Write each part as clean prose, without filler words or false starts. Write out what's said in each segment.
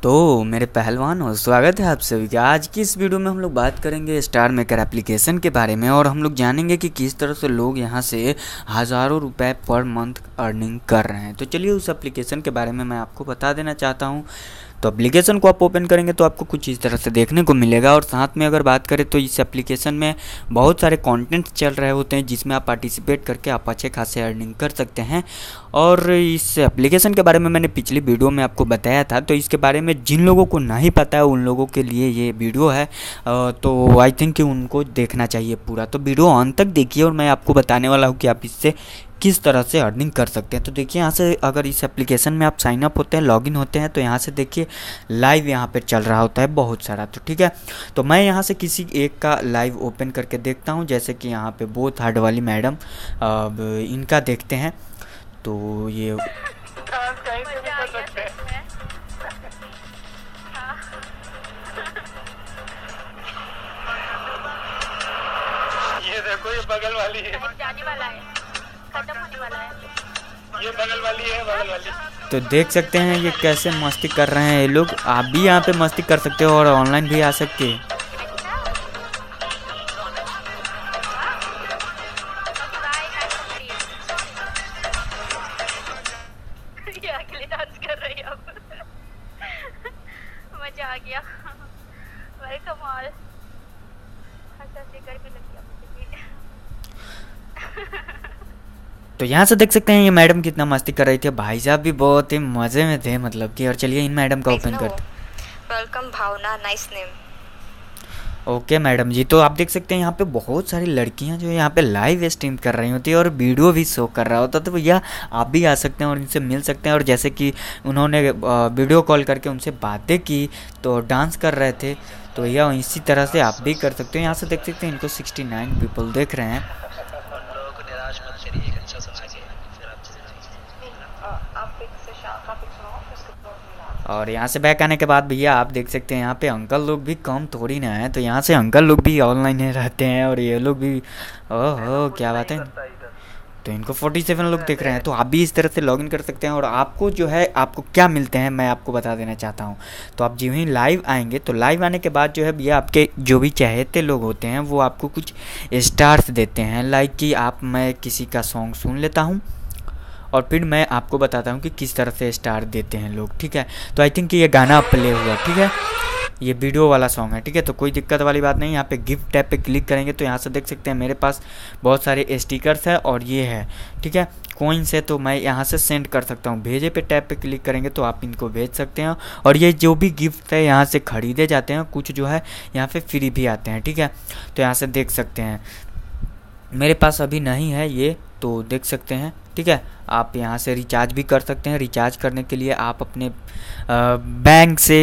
तो मेरे पहलवानों, स्वागत है आप सभी का। आज की इस वीडियो में हम लोग बात करेंगे स्टार मेकर एप्लीकेशन के बारे में और हम लोग जानेंगे कि किस तरह से लोग यहां से हज़ारों रुपए पर मंथ अर्निंग कर रहे हैं। तो चलिए उस एप्लीकेशन के बारे में मैं आपको बता देना चाहता हूं। तो एप्लीकेशन को आप ओपन करेंगे तो आपको कुछ इस तरह से देखने को मिलेगा। और साथ में अगर बात करें तो इस एप्लीकेशन में बहुत सारे कंटेंट चल रहे होते हैं जिसमें आप पार्टिसिपेट करके आप अच्छे खासे अर्निंग कर सकते हैं। और इस एप्लीकेशन के बारे में मैंने पिछली वीडियो में आपको बताया था, तो इसके बारे में जिन लोगों को नहीं पता है उन लोगों के लिए ये वीडियो है। तो आई थिंक कि उनको देखना चाहिए पूरा। तो वीडियो अंत तक देखिए और मैं आपको बताने वाला हूँ कि आप इससे किस तरह से अर्निंग कर सकते हैं। तो देखिए यहाँ से अगर इस एप्लीकेशन में आप साइन अप होते हैं, लॉगिन होते हैं, तो यहाँ से देखिए लाइव यहाँ पे चल रहा होता है बहुत सारा। तो ठीक है, तो मैं यहाँ से किसी एक का लाइव ओपन करके देखता हूँ। जैसे कि यहाँ पे बोथ हार्ड वाली मैडम, अब इनका देखते हैं। तो ये देखो, ये बगल वाली है, जाने वाला है, खत्म होने वाला है। ये बगल वाली है, बगल वाली। तो देख सकते हैं ये कैसे मस्ती कर रहे हैं ये लोग। आप भी यहाँ पे मस्ती कर सकते हो और ऑनलाइन भी आ सकते हैं। अगले डांस कर रही है अब। मजा आ गया। Welcome all. अच्छा से गर्मी लगी अब। तो यहाँ से देख सकते हैं ये मैडम कितना मस्ती कर रही थी। भाई साहब भी बहुत ही मज़े में थे मतलब कि। और चलिए इन मैडम का ओपन करते। Welcome Bhavna, nice name. Okay madam ji, तो आप देख सकते हैं यहाँ पे बहुत सारी लड़कियाँ जो यहाँ पे लाइव स्ट्रीम कर रही होती है और वीडियो भी शो कर रहा होता। तो भैया आप भी आ सकते हैं और इनसे मिल सकते हैं। और जैसे कि उन्होंने वीडियो कॉल करके उनसे बातें की तो डांस कर रहे थे। तो भैया इसी तरह से आप भी कर सकते हैं। यहाँ से देख सकते हैं इनको 69 पीपल देख रहे हैं। और यहाँ से बैक आने के बाद भैया आप देख सकते हैं यहाँ पे अंकल लोग भी कम थोड़ी ना है। तो यहाँ से अंकल लोग भी ऑनलाइन रहते हैं और ये लोग भी, ओहो क्या बात है। तो इनको 47 लोग देख रहे हैं। तो आप भी इस तरह से लॉगिन कर सकते हैं। और आपको जो है आपको क्या मिलते हैं मैं आपको बता देना चाहता हूँ। तो आप जो ही लाइव आएंगे तो लाइव आने के बाद जो है भैया आपके जो भी चाहते लोग होते हैं वो आपको कुछ स्टार्स देते हैं। लाइक कि मैं किसी का सॉन्ग सुन लेता हूँ और फिर मैं आपको बताता हूँ कि किस तरह से स्टार देते हैं लोग। ठीक है, तो आई थिंक कि ये गाना प्ले हुआ, ठीक है, ये वीडियो वाला सॉन्ग है। ठीक है, तो कोई दिक्कत वाली बात नहीं। यहाँ पे गिफ्ट टैब पे क्लिक करेंगे तो यहाँ से देख सकते हैं मेरे पास बहुत सारे स्टिकर्स है और ये है, ठीक है, कॉइन्स है। तो मैं यहाँ से सेंड कर सकता हूँ। भेजे पे टैब पे क्लिक करेंगे तो आप इनको भेज सकते हैं। और ये जो भी गिफ्ट है यहाँ से ख़रीदे जाते हैं, कुछ जो है यहाँ पे फ्री भी आते हैं। ठीक है, तो यहाँ से देख सकते हैं मेरे पास अभी नहीं है ये, तो देख सकते हैं। ठीक है, आप यहाँ से रिचार्ज भी कर सकते हैं। रिचार्ज करने के लिए आप अपने बैंक से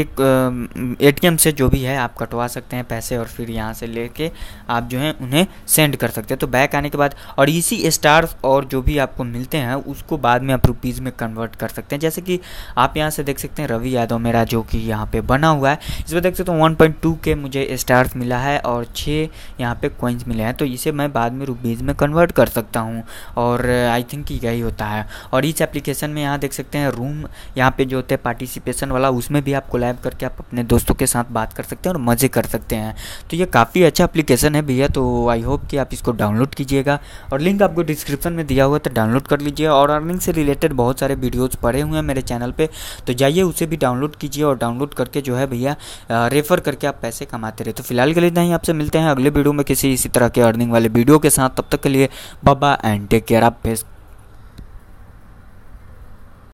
एटीएम से जो भी है आप कटवा सकते हैं पैसे और फिर यहाँ से लेके आप जो है उन्हें सेंड कर सकते हैं। तो बैक आने के बाद और इसी स्टार्स और जो भी आपको मिलते हैं उसको बाद में आप रुपीज़ में कन्वर्ट कर सकते हैं। जैसे कि आप यहाँ से देख सकते हैं रवि यादव मेरा जो कि यहाँ पे बना हुआ है, इसमें देख सकते हैं 1.2 के मुझे स्टार्स मिला है और 6 यहाँ पे कॉइन्स मिले हैं। तो इसे मैं बाद में रुपीज़ में कन्वर्ट कर सकता हूँ और आई थिंक यही होता है। और इस एप्लीकेशन में यहाँ देख सकते हैं रूम यहाँ पे जो होते हैं पार्टिसिपेशन वाला, उसमें भी आप कोलैब करके आप अपने दोस्तों के साथ बात कर सकते हैं और मज़े कर सकते हैं। तो ये काफ़ी अच्छा एप्लीकेशन है भैया। तो आई होप कि आप इसको डाउनलोड कीजिएगा और लिंक आपको डिस्क्रिप्शन में दिया हुआ है, तो डाउनलोड कर लीजिए। और अर्निंग से रिलेटेड बहुत सारे वीडियोज़ पड़े हुए हैं मेरे चैनल पर, तो जाइए उसे भी डाउनलोड कीजिए और डाउनलोड करके जो है भैया रेफर करके आप पैसे कमाते रहे। तो फिलहाल के लिए नहीं, आपसे मिलते हैं अगले वीडियो में किसी इसी तरह के अर्निंग वाले वीडियो के साथ। तब तक के लिए bye bye and take care. आप